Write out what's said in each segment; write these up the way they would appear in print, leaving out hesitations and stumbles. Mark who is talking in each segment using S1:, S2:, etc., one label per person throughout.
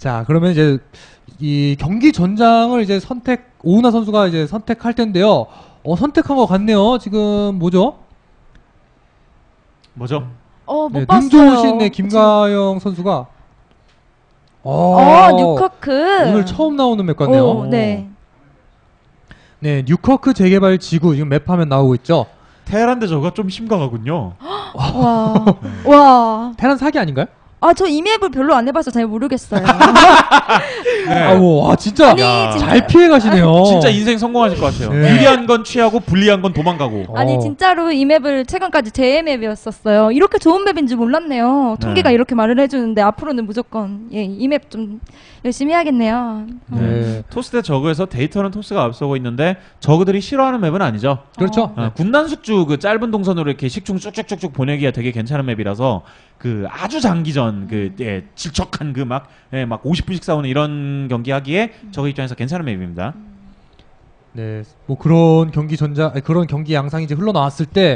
S1: 자, 그러면 이제 이 경기 전장을 이제 오은하 선수가 이제 선택할 텐데요. 선택한 것 같네요. 지금 뭐죠?
S2: 뭐죠?
S3: 못
S1: 네,
S3: 봤어요.
S1: 눈 좋으신 네, 김가영 선수가
S3: 뉴커크.
S1: 오늘 처음 나오는 맵 같네요.
S3: 네.
S1: 네, 뉴커크 재개발 지구 지금 맵 화면 나오고 있죠.
S2: 테란 대 저가 좀 심각하군요.
S3: 와.
S1: 테란 사기 아닌가요?
S3: 저 이 맵을 별로 안 해봐서 잘 모르겠어요.
S2: 네.
S1: 와 진짜
S3: 아니,
S1: 잘 피해 가시네요.
S2: 진짜 인생 성공하실 것 같아요.
S1: 네.
S2: 유리한 건 취하고 불리한 건 도망가고.
S3: 아니 진짜로 이 맵을 최근까지 제 맵이었었어요. 이렇게 좋은 맵인 줄 몰랐네요. 통계가
S2: 네.
S3: 이렇게 말을 해주는데 앞으로는 무조건 이 맵 좀 열심히 해야겠네요.
S1: 네.
S2: 토스 대 저그에서 데이터는 토스가 앞서고 있는데 저그들이 싫어하는 맵은 아니죠.
S1: 그렇죠.
S2: 군단 숙주 그 짧은 동선으로 이렇게 식충 쭉쭉쭉쭉 보내기가 되게 괜찮은 맵이라서 그 아주 장기전 질척한 그 막 50분씩 싸우는 이런 경기 하기에 저그 입장에서 괜찮은 맵입니다.
S1: 네, 뭐 그런 그런 경기 양상이 이제 흘러나왔을 때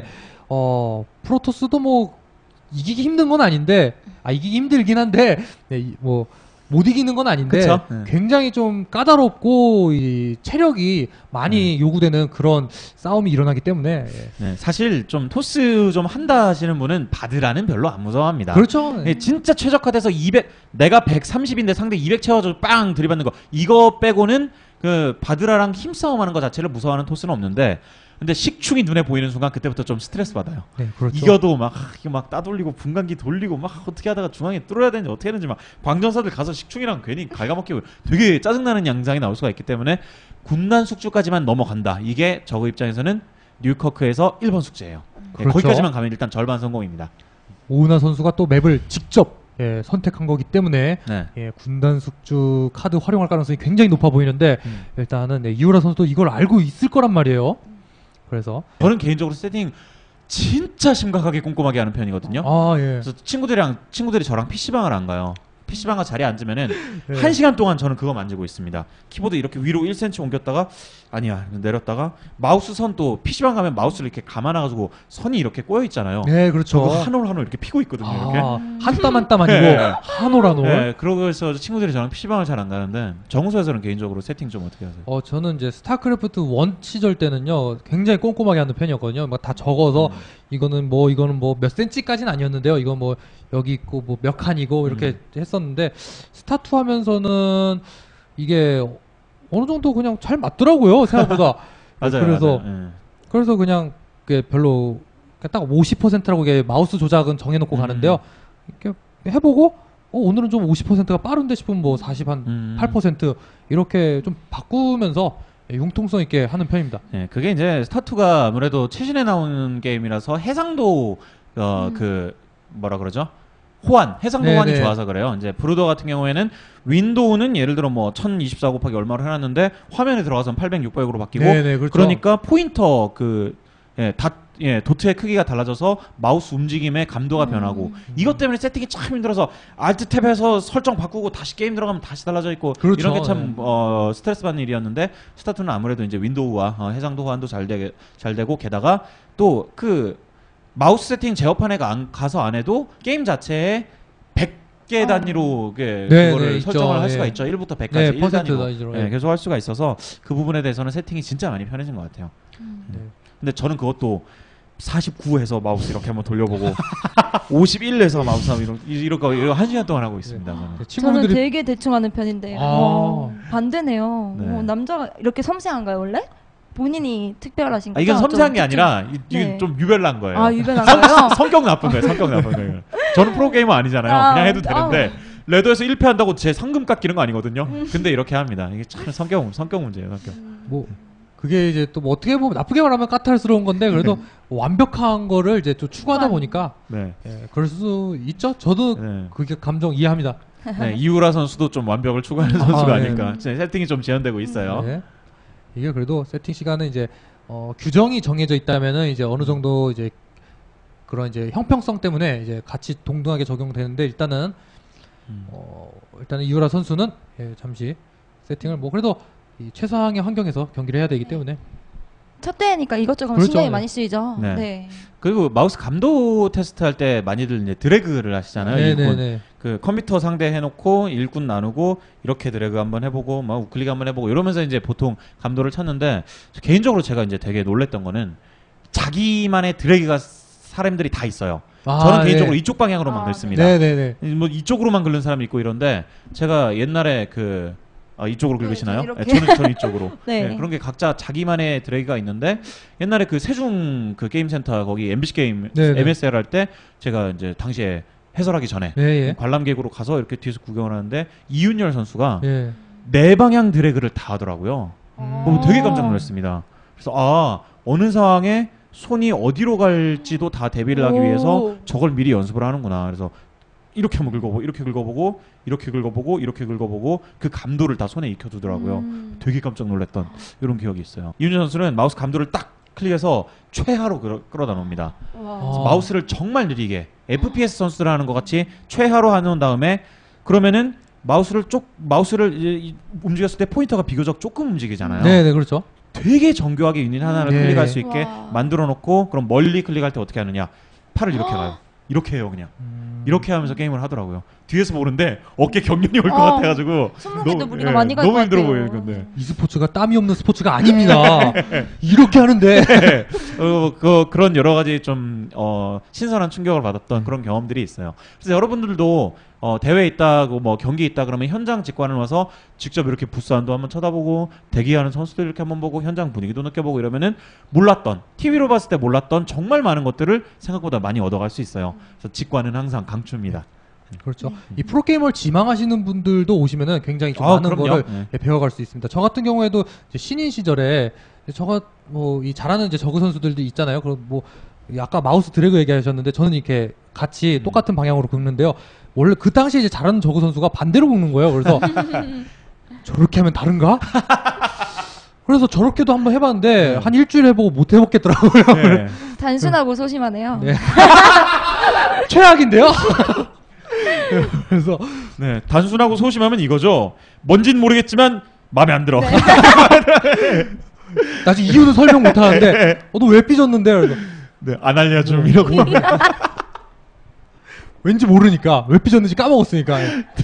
S1: 프로토스도 뭐 이기기 힘든 건 아닌데 이기기 힘들긴 한데 뭐 못 이기는 건 아닌데
S2: 그쵸?
S1: 굉장히 좀 까다롭고 이 체력이 많이 요구되는 그런 싸움이 일어나기 때문에
S2: 네, 사실 좀 토스 좀 한다 하시는 분은 바드라는 별로 안 무서워합니다.
S1: 그렇죠.
S2: 네, 진짜 최적화돼서 200 내가 130인데 상대 200 채워줘 빵 들이받는 거 이거 빼고는 그 바드라랑 힘싸움하는 거 자체를 무서워하는 토스는 없는데 근데 식충이 눈에 보이는 순간 그때부터 좀 스트레스 받아요.
S1: 네, 그렇죠.
S2: 이겨도 이게 막 따돌리고 분간기 돌리고 막 어떻게 하다가 중앙에 뚫어야 되는지 어떻게 하는지 막 광전사들 가서 식충이랑 괜히 갉아먹히고 되게 짜증나는 양상이 나올 수가 있기 때문에 군단 숙주까지만 넘어간다. 이게 저그 입장에서는 뉴커크에서 1번 숙제예요.
S1: 그렇죠.
S2: 거기까지만 가면 일단 절반 성공입니다.
S1: 오은하 선수가 또 맵을 직접 선택한 거기 때문에
S2: 네.
S1: 군단 숙주 카드 활용할 가능성이 굉장히 높아 보이는데 일단은 이우라 선수도 이걸 알고 있을 거란 말이에요. 그래서
S2: 저는 개인적으로 세팅 진짜 심각하게 꼼꼼하게 하는 편이거든요. 그래서 친구들이 저랑 PC방을 안 가요. PC방가 자리에 앉으면은 1시간 동안 저는 그거 만지고 있습니다. 키보드 이렇게 위로 1cm 옮겼다가 아니야 내렸다가 마우스 선 또 PC방 가면 마우스를 이렇게 감아놔가지고 선이 이렇게 꼬여 있잖아요.
S1: 네, 그렇죠.
S2: 그거 한 올 한 올 이렇게 피고 있거든요. 이렇게.
S1: 한 땀 한 땀 아니고 한 올 한 올.
S2: 네, 그러고서 친구들이 저랑 PC방을 잘 안 가는데 정우소에서는 개인적으로 세팅 좀 어떻게 하세요?
S1: 저는 이제 스타크래프트 1 시절 때는요 굉장히 꼼꼼하게 하는 편이었거든요. 막 다 적어서 이거는 뭐 몇 센치까지는 아니었는데요. 이거 뭐 여기 있고 뭐 몇 칸이고 이렇게 했었는데 스타2 하면서는 이게 어느 정도 그냥 잘 맞더라고요 생각보다.
S2: 맞아요.
S1: 그래서 그냥 별로 딱 50%라고 마우스 조작은 정해놓고 가는데요. 이렇게 해보고 오늘은 좀 50%가 빠른데 싶으면 뭐 8% 이렇게 좀 바꾸면서 융통성 있게 하는 편입니다.
S2: 네, 그게 이제 스타2가 아무래도 최신에 나오는 게임이라서 해상도 그 뭐라 그러죠? 해상도 호환이
S1: 네네.
S2: 좋아서 그래요. 이제 브루더 같은 경우에는 윈도우는 예를 들어 뭐 1024 곱하기 얼마를 해놨는데 화면에 들어가서는 800, 600으로 바뀌고
S1: 네네, 그렇죠.
S2: 그러니까 포인터 도트의 크기가 달라져서 마우스 움직임의 감도가 변하고 이것 때문에 세팅이 참 힘들어서 알트 탭에서 설정 바꾸고 다시 게임 들어가면 다시 달라져 있고
S1: 그렇죠.
S2: 이런 게 참 스트레스 받는 일이었는데 스타2는 아무래도 이제 윈도우와 해상도 호환도 잘 되고 게다가 또 그 마우스 세팅 제어판에 가서 안 해도 게임 자체에 100개 단위로 그거를 설정을 할 수가 있죠. 1부터 100까지
S1: 네,
S2: 1단위로 계속 할 수가 있어서 그 부분에 대해서는 세팅이 진짜 많이 편해진 것 같아요. 근데 저는 그것도 49에서 마우스 이렇게 한번 돌려보고 51에서 마우스 이렇게 1시간 동안 하고 있습니다.
S3: 저는 되게 대충 하는 편인데 반대네요.
S2: 네.
S3: 남자가 이렇게 섬세한가요 원래? 본인이 특별하신 거죠?
S2: 이건 섬세한 게 아니라 이건 좀 유별난 거예요.
S3: 유별난 거예요?
S2: 성격 나쁜 거예요. 성격 나쁜 거예요. 저는 프로게이머 아니잖아요. 그냥 해도 되는데 레더에서 1패 한다고 제 상금 깎이는 거 아니거든요. 근데 이렇게 합니다. 이게 참 성격 문제예요. 성격.
S1: 뭐 그게 이제 또 뭐 어떻게 보면 나쁘게 말하면 까탈스러운 건데 그래도 완벽한 거를 이제 또 추구하다 보니까 그럴 수 있죠. 저도 그게 감정 이해합니다.
S2: 이우라 선수도 좀 완벽을 추구하는 선수가 아닐까. 세팅이 좀 재현되고 있어요.
S1: 이게 그래도 세팅 시간은 이제 규정이 정해져 있다면은 이제 어느 정도 이제 그런 이제 형평성 때문에 이제 같이 동등하게 적용되는데 일단은 이우라 선수는 잠시 세팅을 뭐 그래도 이 최상의 환경에서 경기를 해야 되기 때문에
S3: 첫 대회니까 이것저것
S1: 그렇죠.
S3: 신경이 많이 쓰이죠.
S2: 네.
S3: 네.
S2: 그리고 마우스 감도 테스트할 때 많이들 이제 드래그를 하시잖아요.
S1: 네네네.
S2: 그 컴퓨터 상대 해놓고 일꾼 나누고 이렇게 드래그 한번 해보고 막 우클릭 한번 해보고 이러면서 이제 보통 감도를 찾는데 개인적으로 제가 이제 되게 놀랬던 거는 자기만의 드래그가 사람들이 다 있어요. 저는 개인적으로 이쪽 방향으로만 긁습니다.
S1: 네네네.
S2: 뭐 이쪽으로만 긁는 사람이 있고 이런데 제가 옛날에 이쪽으로 긁으시나요?
S3: 이렇게.
S2: 저는 이쪽으로.
S3: 네.
S2: 네, 그런 게 각자 자기만의 드래그가 있는데 옛날에 그 세중 그 게임 센터 거기 MBC 게임
S1: 네네.
S2: MSL 할 때 제가 이제 당시에 해설하기 전에
S1: 예.
S2: 관람객으로 가서 이렇게 뒤에서 구경을 하는데 이윤열 선수가
S1: 예.
S2: 네 방향 드래그를 다 하더라고요. 되게 깜짝
S3: 아.
S2: 놀랐습니다. 그래서 어느 상황에 손이 어디로 갈지도 다 대비를 하기 위해서 저걸 미리 연습을 하는구나. 그래서 이렇게 한번 긁어보고 이렇게 긁어보고 이렇게 긁어보고 이렇게 긁어보고 그 감도를 다 손에 익혀두더라고요. 되게 깜짝 놀랐던 이런 기억이 있어요. 이윤열 선수는 마우스 감도를 딱 클릭해서 최하로 끌어다 놓습니다. 마우스를 정말 느리게 FPS 선수들 하는 것 같이 최하로 해놓은 다음에 그러면은 마우스를 움직였을 때 포인터가 비교적 조금 움직이잖아요.
S1: 네네 그렇죠.
S2: 되게 정교하게 유닛 하나를
S1: 네.
S2: 클릭할 수 있게
S3: 와.
S2: 만들어 놓고 그럼 멀리 클릭할 때 어떻게 하느냐 팔을 이렇게 가요. 이렇게 해요 그냥. 이렇게 하면서 게임을 하더라고요. 뒤에서 보는데 어깨 경련이 올 것 같아가지고
S3: 손목에도 무리가 많이 갈 것
S2: 너무 힘들어
S3: 같아요.
S2: 보여요. 근데
S1: e스포츠가 땀이 없는 스포츠가 아닙니다. 이렇게 하는데.
S2: 그런 여러 가지 좀 신선한 충격을 받았던 그런 경험들이 있어요. 그래서 여러분들도 대회 있다고 뭐 경기 있다 그러면 현장 직관을 와서 직접 이렇게 부스 안도 한번 쳐다보고 대기하는 선수들 이렇게 한번 보고 현장 분위기도 느껴보고 이러면은 몰랐던 TV로 봤을 때 몰랐던 정말 많은 것들을 생각보다 많이 얻어갈 수 있어요. 그래서 직관은 항상 강추입니다.
S1: 그렇죠. 이 프로게이머를 지망하시는 분들도 오시면은 굉장히 좀 많은
S2: 그럼요.
S1: 거를
S2: 네.
S1: 배워갈 수 있습니다. 저 같은 경우에도 이제 신인 시절에 이 잘하는 이제 저그 선수들도 있잖아요. 그럼 뭐 아까 마우스 드래그 얘기하셨는데 저는 이렇게 같이 똑같은 방향으로 긁는데요. 원래 그 당시에 이제 잘하는 저그 선수가 반대로 긁는 거예요. 그래서 저렇게 하면 다른가? 그래서 저렇게도 한번 해봤는데 한 일주일 해보고 못 해먹겠더라고요.
S2: 네.
S3: 단순하고 소심하네요.
S1: 네. 최악인데요. 그래서
S2: 네, 단순하고 소심하면 이거죠. 뭔진 모르겠지만 마음에 안 들어.
S1: 나중에 이유는 설명 못 하는데 너 왜 삐졌는데? 그래서
S2: 네, 안 알려줌 이러고.
S1: 왠지 모르니까 왜 삐졌는지 까먹었으니까.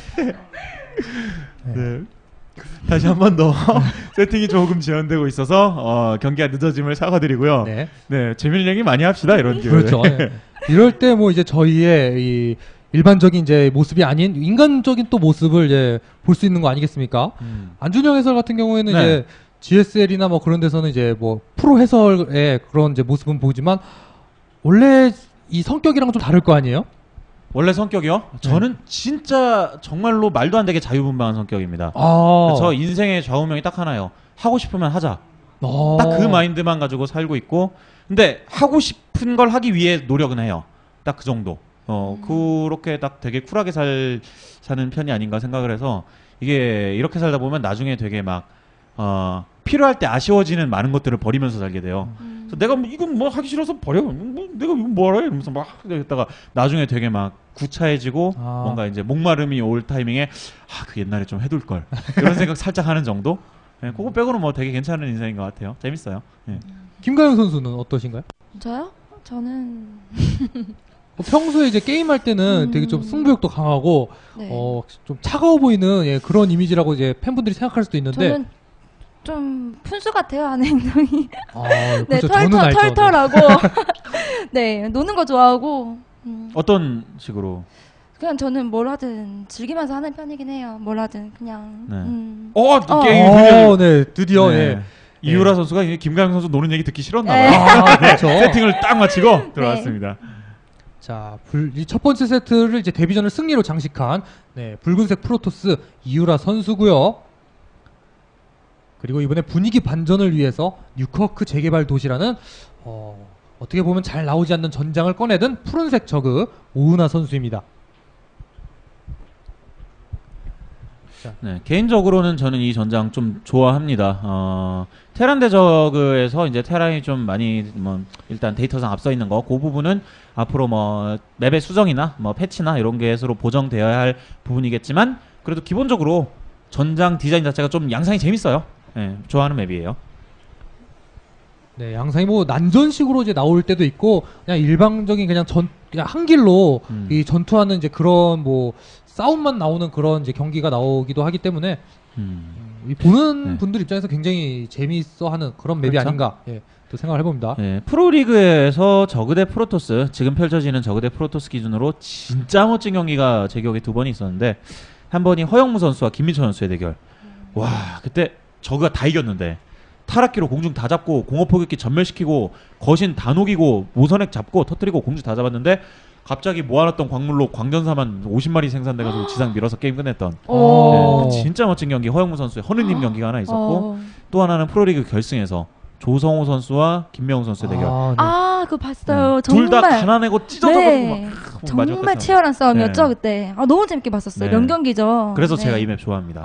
S2: 네. 다시 한 번 더 세팅이 조금 지연되고 있어서 경기가 늦어짐을 사과드리고요.
S1: 네.
S2: 네, 재밌는 얘기 많이 합시다 이런 기회.
S1: 그렇죠. 네. 이럴 때 뭐 이제 저희의 이 일반적인 이제 모습이 아닌 인간적인 또 모습을 이제 볼 수 있는 거 아니겠습니까? 안준영 해설 같은 경우에는
S2: 네.
S1: 이제 GSL이나 뭐 그런 데서는 이제 뭐 프로 해설의 그런 이제 모습은 보이지만 원래 이 성격이랑 좀 다를 거 아니에요?
S2: 원래 성격이요? 저는 진짜 정말로 말도 안 되게 자유분방한 성격입니다.
S1: 아.
S2: 저 인생의 좌우명이 딱 하나예요. 하고 싶으면 하자. 딱 그 마인드만 가지고 살고 있고, 근데 하고 싶은 걸 하기 위해 노력은 해요. 딱 그 정도. 그렇게 딱 되게 쿨하게 사는 편이 아닌가 생각을 해서 이게 이렇게 살다 보면 나중에 되게 막 필요할 때 아쉬워지는 많은 것들을 버리면서 살게 돼요. 그래서 내가 이건 뭐 하기 싫어서 버려. 내가 이건 뭐하라 이러면서 막 했다가 나중에 되게 막 구차해지고 뭔가 이제 목마름이 올 타이밍에 그 옛날에 좀 해둘 걸 이런 생각 살짝 하는 정도. 네, 그거 빼고는 뭐 되게 괜찮은 인생인 것 같아요. 재밌어요. 네.
S1: 김가영 선수는 어떠신가요?
S3: 저요? 저는
S1: 평소에 이제 게임할 때는 되게 좀 승부욕도 강하고
S3: 네.
S1: 좀 차가워 보이는 그런 이미지라고 이제 팬분들이 생각할 수도 있는데
S3: 저는 좀 푼수 같아요 하는 행동이.
S1: 네,
S3: 네,
S1: 저는 알죠.
S3: 털털하고 네 노는 거 좋아하고
S2: 어떤 식으로?
S3: 그냥 저는 뭘 하든 즐기면서 하는 편이긴 해요. 뭘 하든 그냥.
S2: 네. 게임
S1: 네, 드디어 네.
S2: 이유라 선수가 김가영 선수 노는 얘기 듣기 싫었나
S3: 네.
S2: 봐요.
S1: 그렇죠.
S2: 세팅을 딱 마치고 들어왔습니다.
S1: 자, 이 첫 번째 세트를 이제 데뷔전을 승리로 장식한 붉은색 프로토스 이유라 선수고요. 그리고 이번에 분위기 반전을 위해서 뉴커크 재개발 도시라는 어떻게 보면 잘 나오지 않는 전장을 꺼내든 푸른색 저그 오은하 선수입니다.
S2: 네, 개인적으로는 저는 이 전장 좀 좋아합니다. 테란 대 저그에서 이제 테란이 좀 많이 일단 데이터상 앞서 있는 거, 그 부분은 앞으로 뭐 맵의 수정이나 뭐 패치나 이런 게서로 보정되어야 할 부분이겠지만 그래도 기본적으로 전장 디자인 자체가 좀 양상이 재밌어요. 네, 좋아하는 맵이에요.
S1: 네, 양상이 뭐 난전식으로 이제 나올 때도 있고 그냥 일방적인 그냥 그냥 한 길로 이 전투하는 이제 그런 뭐 싸움만 나오는 그런 이제 경기가 나오기도 하기 때문에 이 보는 분들 입장에서 굉장히 재미있어하는 그런 맵이
S2: 그렇죠?
S1: 아닌가 또 생각을 해봅니다.
S2: 네, 프로리그에서 저그 대 프로토스, 지금 펼쳐지는 저그 대 프로토스 기준으로 진짜 멋진 경기가 제 기억에 2번이 있었는데 한 번이 허영무 선수와 김민철 선수의 대결. 와, 그때 저그가 다 이겼는데 타락기로 공중 다 잡고 공업 포격기 전멸시키고 거신 다 녹이고 모선액 잡고 터뜨리고 공중 다 잡았는데 갑자기 모아놨던 광물로 광전사만 50마리 생산돼가지고 지상 밀어서 게임 끝냈던 네, 진짜 멋진 경기 허영무 선수의 허느님 경기가 하나 있었고 또 하나는 프로리그 결승에서 조성호 선수와 김명훈 선수의 대결.
S3: 그거 봤어요.
S2: 둘 다 가난하고 찢어져가지고 막
S3: 정말 치열한 싸움이었죠 그때. 너무 재밌게 봤었어요. 명경기죠.
S2: 그래서 제가 이 맵 좋아합니다.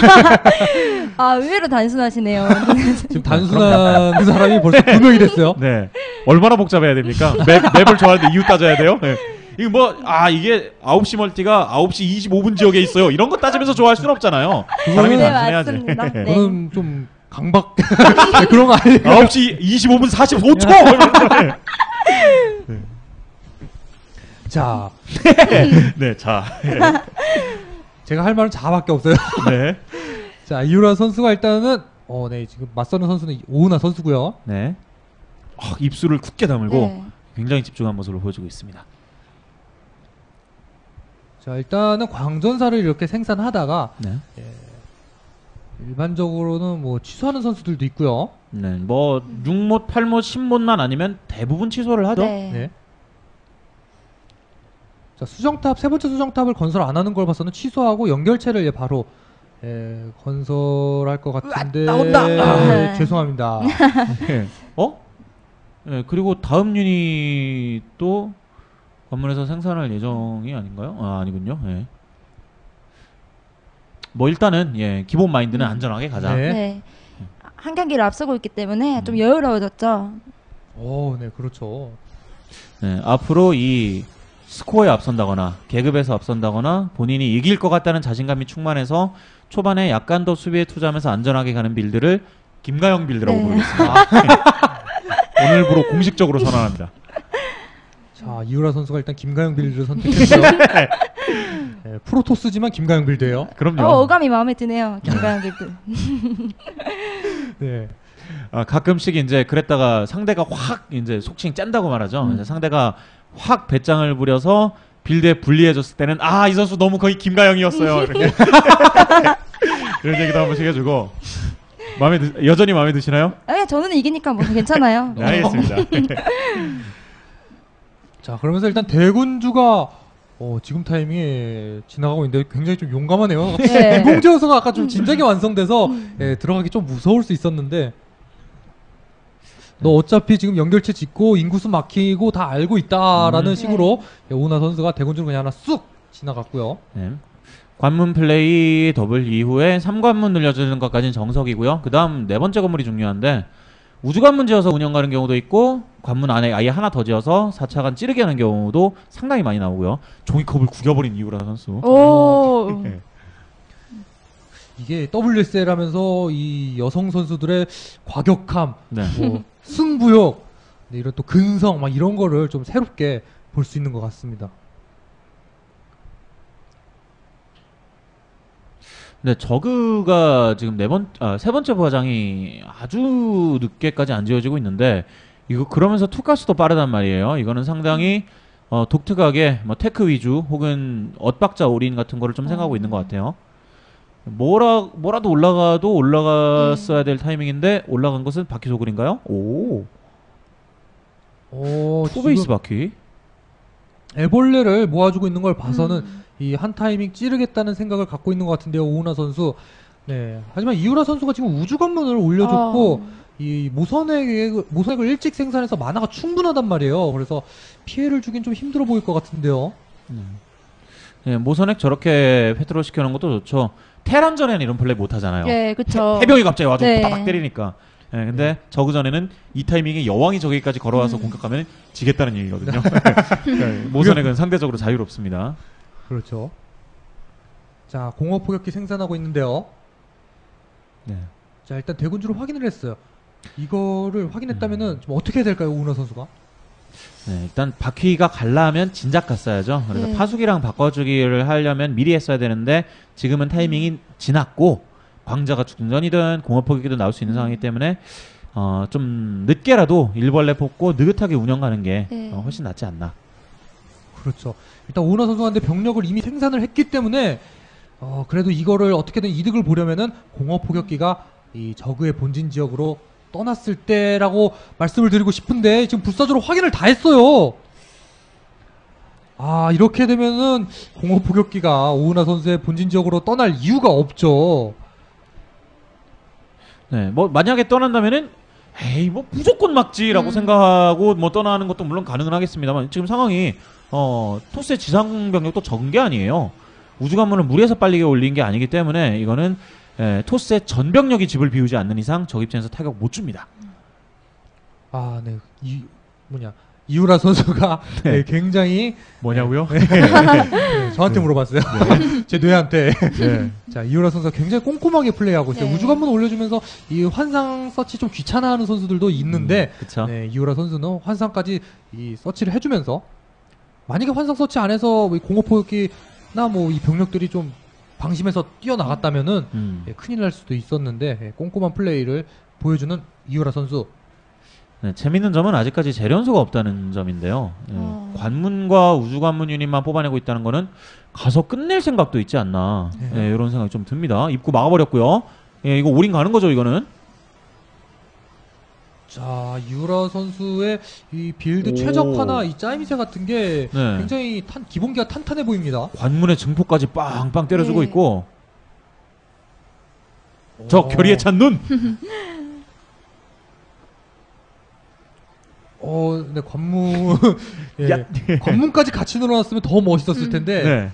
S3: 의외로 단순하시네요.
S1: 지금 단순한 그 사람이 벌써 2명이 됐어요.
S2: 네, 얼마나 복잡해야 됩니까? 맵을 좋아하는데 이유 따져야 돼요? 네. 이거 뭐 이게 9시 멀티가 9시 25분 지역에 있어요. 이런 거 따지면서 좋아할 수는 없잖아요. 사람이 단순해야지.
S3: 맞습니다. 네.
S1: 저는 좀 강박 그런 거 아니에요.
S2: 9시 25분 45초.
S1: 자,
S2: 네, 자,
S1: 제가 할 말은 자밖에 없어요.
S2: 네,
S1: 자, 이유라 선수가 일단은 네, 지금 맞서는 선수는 오은하 선수고요.
S2: 네, 입술을 굳게 다물고
S3: 네.
S2: 굉장히 집중한 모습을 보여주고 있습니다.
S1: 자, 일단은 광전사를 이렇게 생산하다가
S2: 네,
S1: 일반적으로는 뭐 취소하는 선수들도 있고요.
S2: 네, 뭐 6못, 8못, 10못만 아니면 대부분 취소를 하죠.
S3: 네.
S1: 자, 수정탑 세 번째 수정탑을 건설 안 하는 걸 봐서는 취소하고 연결체를 바로 건설할 것 같은데
S2: 나온다.
S1: 죄송합니다.
S2: 네. 네, 그리고 다음 유닛도 관문에서 생산할 예정이 아닌가요? 아니군요. 네. 뭐 일단은 기본 마인드는 안전하게 가자.
S3: 네. 한 경기를 앞서고 있기 때문에 좀 여유로워졌죠.
S1: 네, 그렇죠.
S2: 네, 앞으로 이 스코어에 앞선다거나 계급에서 앞선다거나 본인이 이길 것 같다는 자신감이 충만해서 초반에 약간 더 수비에 투자하면서 안전하게 가는 빌드를 김가영 빌드라고 부르겠습니다. 오늘부로 공식적으로 선언합니다.
S1: 자, 이유라 선수가 일단 김가영 빌드를 선택했어요. 프로토스지만 김가영 빌드예요.
S2: 그럼요.
S3: 어감이 마음에 드네요. 김가영 빌드.
S1: 네.
S2: 가끔씩 이제 그랬다가 상대가 확 이제 속칭 짠다고 말하죠. 이제 상대가 확 배짱을 부려서 빌드에 불리해졌을 때는 이 선수 너무 거의 김가영이었어요. 이렇게 이런 얘기도 한 번씩 해주고 여전히 마음에 드시나요?
S3: 저는 이기니까 뭐 괜찮아요.
S2: 네, 알겠습니다.
S1: 자, 그러면서 일단 대군주가 지금 타이밍에 지나가고 있는데 굉장히 좀 용감하네요. 이공지어서가 아까 좀 진작에 완성돼서 들어가기 좀 무서울 수 있었는데 너 어차피 지금 연결체 짓고 인구수 막히고 다 알고 있다라는 식으로 오은하 선수가 대군주를 그냥 하나 쑥 지나갔고요.
S2: 네. 관문 플레이 더블 이후에 3관문 늘려주는 것까지는 정석이고요. 그 다음 네 번째 건물이 중요한데 우주관문 지어서 운영 가는 경우도 있고 관문 안에 아예 하나 더 지어서 4차관 찌르게 하는 경우도 상당히 많이 나오고요. 종이컵을 구겨버린 이유라 선수.
S1: 이게 WSL 하면서 이 여성 선수들의 과격함,
S2: 네.
S1: 뭐 승부욕, 이런 또 근성 막 이런 거를 좀 새롭게 볼 수 있는 것 같습니다.
S2: 네, 저그가 지금 세 번째 부하장이 아주 늦게까지 안 지어지고 있는데 이거 그러면서 투가스도 빠르단 말이에요. 이거는 상당히 독특하게 뭐 테크 위주 혹은 엇박자 올인 같은 거를 좀 생각하고 있는 것 같아요. 뭐라도 올라갔어야 될 타이밍인데 올라간 것은 바퀴 소굴인가요? 투베이스 바퀴.
S1: 애벌레를 모아주고 있는 걸 봐서는 이 한 타이밍 찌르겠다는 생각을 갖고 있는 것 같은데요, 오은하 선수. 네. 하지만 이유라 선수가 지금 우주관문을 올려줬고 이 모선액을 일찍 생산해서 만화가 충분하단 말이에요. 그래서 피해를 주긴 좀 힘들어 보일 것 같은데요.
S2: 네, 모선액 저렇게 페트롤 시켜놓은 것도 좋죠. 테란전에는 이런 플레이 못 하잖아요.
S3: 네, 그렇죠.
S2: 해병이 갑자기 와서 따닥 때리니까. 네, 근데 저그전에는 이 타이밍에 여왕이 저기까지 걸어와서 공격하면 지겠다는 얘기거든요. 네, 모선액은 상대적으로 자유롭습니다.
S1: 그렇죠. 자, 공업 포격기 생산하고 있는데요.
S2: 네.
S1: 자, 일단 대군주를 확인을 했어요. 이거를 확인했다면은 좀 어떻게 해야 될까요, 오은하 선수가?
S2: 네, 일단 바퀴가 갈라면 진작 갔어야죠. 그래서
S3: 네.
S2: 파수기랑 바꿔주기를 하려면 미리 했어야 되는데 지금은 타이밍이 지났고 광자가 중전이든 공업 포격기도 나올 수 있는 상황이기 때문에 좀 늦게라도 일벌레 뽑고 느긋하게 운영 가는 게
S3: 네.
S2: 훨씬 낫지 않나.
S1: 그렇죠. 일단 오은하 선수한테 병력을 이미 생산을 했기 때문에 그래도 이거를 어떻게든 이득을 보려면은 공업 포격기가 이 저그의 본진 지역으로 떠났을 때라고 말씀을 드리고 싶은데 지금 불사조로 확인을 다 했어요. 아, 이렇게 되면은 공업 포격기가 오은하 선수의 본진 지역으로 떠날 이유가 없죠.
S2: 네, 뭐 만약에 떠난다면은 에이 뭐 무조건 막지라고 생각하고 뭐 떠나는 것도 물론 가능은 하겠습니다만 지금 상황이 토스의 지상 병력도 적은 게 아니에요. 우주관문을 무리해서 빨리 올린 게 아니기 때문에 이거는 토스의 전병력이 집을 비우지 않는 이상 적 입장에서 타격 못 줍니다.
S1: 아, 네. 이우라 선수가
S2: 네.
S1: 네, 굉장히
S2: 뭐냐고요?
S1: 네, 저한테 물어봤어요. 제 뇌한테.
S2: 네.
S1: 자, 이우라 선수가 굉장히 꼼꼼하게 플레이하고 있어요.
S3: 네.
S1: 우주관문 올려주면서 이 환상 서치 좀 귀찮아하는 선수들도 있는데,
S2: 그쵸.
S1: 네, 이우라 선수는 환상까지 이 서치를 해주면서 만약에 환상 서치 안에서 공업포격기나 뭐 이 병력들이 좀 방심해서 뛰어나갔다면은 예, 큰일 날 수도 있었는데 예, 꼼꼼한 플레이를 보여주는 이우라 선수.
S2: 네, 재밌는 점은 아직까지 재련소가 없다는 점인데요. 관문과 우주관문 유닛만 뽑아내고 있다는 거는 가서 끝낼 생각도 있지 않나.
S1: 네.
S2: 이런 생각이 좀 듭니다. 입구 막아버렸고요. 예, 이거 올인 가는 거죠, 이거는.
S1: 자, 이우라 선수의 이 빌드
S2: 오.
S1: 최적화나 이 짜이미세 같은 게
S2: 네.
S1: 굉장히 기본기가 탄탄해 보입니다.
S2: 관문의 증폭까지 빵빵 때려주고
S3: 네.
S2: 있고. 저 결의에 찬 눈.
S1: 네, 관문, 예,
S2: 야.
S1: 관문까지 같이 늘어났으면 더 멋있었을 텐데,
S2: 네.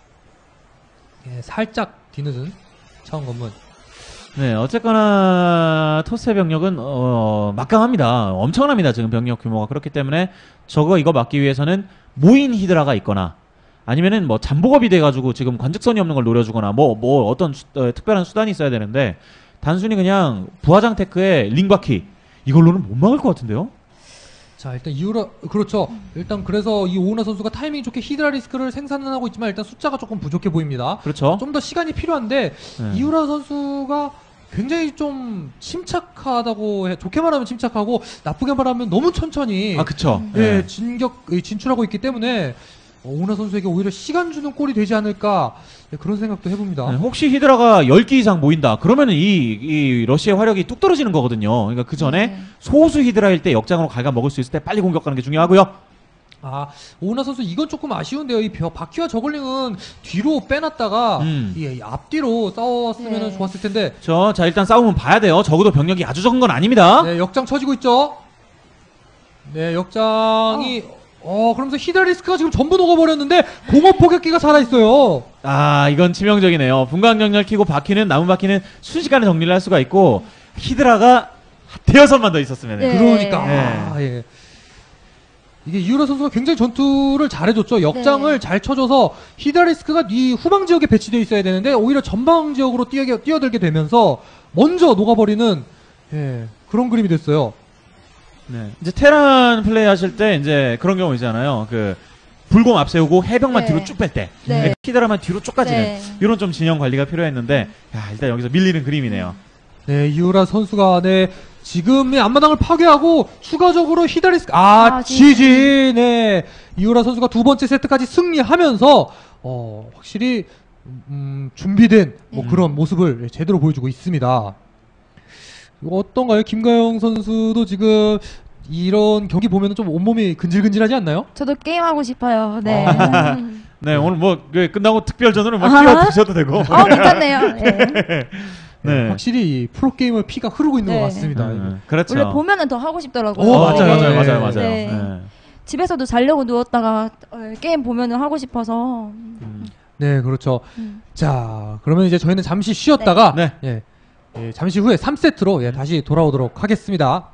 S1: 예, 살짝 뒤늦은 차원 관문.
S2: 네, 어쨌거나 토스의 병력은 막강합니다. 엄청납니다. 지금 병력 규모가. 그렇기 때문에 저거 이거 막기 위해서는 모인 히드라가 있거나 아니면은 뭐 잠복업이 돼가지고 지금 관측선이 없는 걸 노려주거나 뭐 어떤 특별한 수단이 있어야 되는데 단순히 그냥 부하장 테크의 링바퀴 이걸로는 못 막을 것 같은데요?
S1: 자, 일단 그렇죠. 일단 그래서 이 오은하 선수가 타이밍 좋게 히드라 리스크를 생산은 하고 있지만 일단 숫자가 조금 부족해 보입니다.
S2: 그렇죠.
S1: 좀 더 시간이 필요한데
S2: 네.
S1: 이우라 선수가 굉장히 좀 침착하다고 좋게 말하면 침착하고 나쁘게 말하면 너무 천천히
S2: 그쵸.
S1: 예, 진출하고 있기 때문에 오은하 선수에게 오히려 시간 주는 꼴이 되지 않을까 그런 생각도 해봅니다.
S2: 네, 혹시 히드라가 10기 이상 모인다. 그러면은 이 러시의 화력이 뚝 떨어지는 거거든요. 그러니까 그 전에 소수 히드라일 때 역장으로 갉아먹을 수 있을 때 빨리 공격하는 게 중요하고요.
S1: 오은하 선수 이건 조금 아쉬운데요. 이 바퀴와 저글링은 뒤로 빼놨다가 이 앞뒤로 싸웠으면
S3: 네.
S1: 좋았을 텐데.
S2: 자, 일단 싸움은 봐야 돼요. 적어도 병력이 아주 적은 건 아닙니다.
S1: 네, 역장 쳐지고 있죠. 네, 역장이 그러면서 히드라 리스크가 지금 전부 녹아버렸는데 공업 포격기가 살아있어요.
S2: 이건 치명적이네요. 분광정렬 키고 나무 바퀴는 순식간에 정리를 할 수가 있고 히드라가 대여섯만 더 있었으면
S3: 네.
S1: 그러니까 예. 이게 이우라 선수가 굉장히 전투를 잘해줬죠. 역장을
S3: 네.
S1: 잘 쳐줘서 히드라 리스크가 이 후방 지역에 배치되어 있어야 되는데 오히려 전방 지역으로 뛰어들게 되면서 먼저 녹아버리는 그런 그림이 됐어요.
S2: 네. 이제 테란 플레이 하실 때 이제 그런 경우 있잖아요. 그 불곰 앞세우고 해병만
S3: 네.
S2: 뒤로 쭉 뺄 때
S3: 네.
S2: 히드라만 뒤로 쭉 가지는
S3: 네.
S2: 이런 좀 진영 관리가 필요했는데 일단 여기서 밀리는 그림이네요.
S1: 네, 이우라 선수가 지금의 앞마당을 파괴하고 추가적으로 히드라 리스크 GG. 네, 이우라 선수가 두 번째 세트까지 승리하면서 확실히 준비된 그런 모습을 제대로 보여주고 있습니다. 어떤가요? 김가영 선수도 지금 이런 경기 보면 좀 온몸이 근질근질하지 않나요?
S3: 저도 게임하고 싶어요. 네.
S2: 네, 오늘 끝나고 특별전으로 뛰어드셔도 되고.
S3: 괜찮네요.
S1: 네. 확실히 프로게이머 피가 흐르고 있는 것 같습니다.
S2: 그렇죠.
S3: 원래 보면은 더 하고 싶더라고요.
S2: 맞아요.
S3: 네. 집에서도 자려고 누웠다가 게임 보면은 하고 싶어서.
S1: 네, 그렇죠. 자, 그러면 이제 저희는 잠시 쉬었다가 잠시 후에 3세트로 다시 돌아오도록 하겠습니다.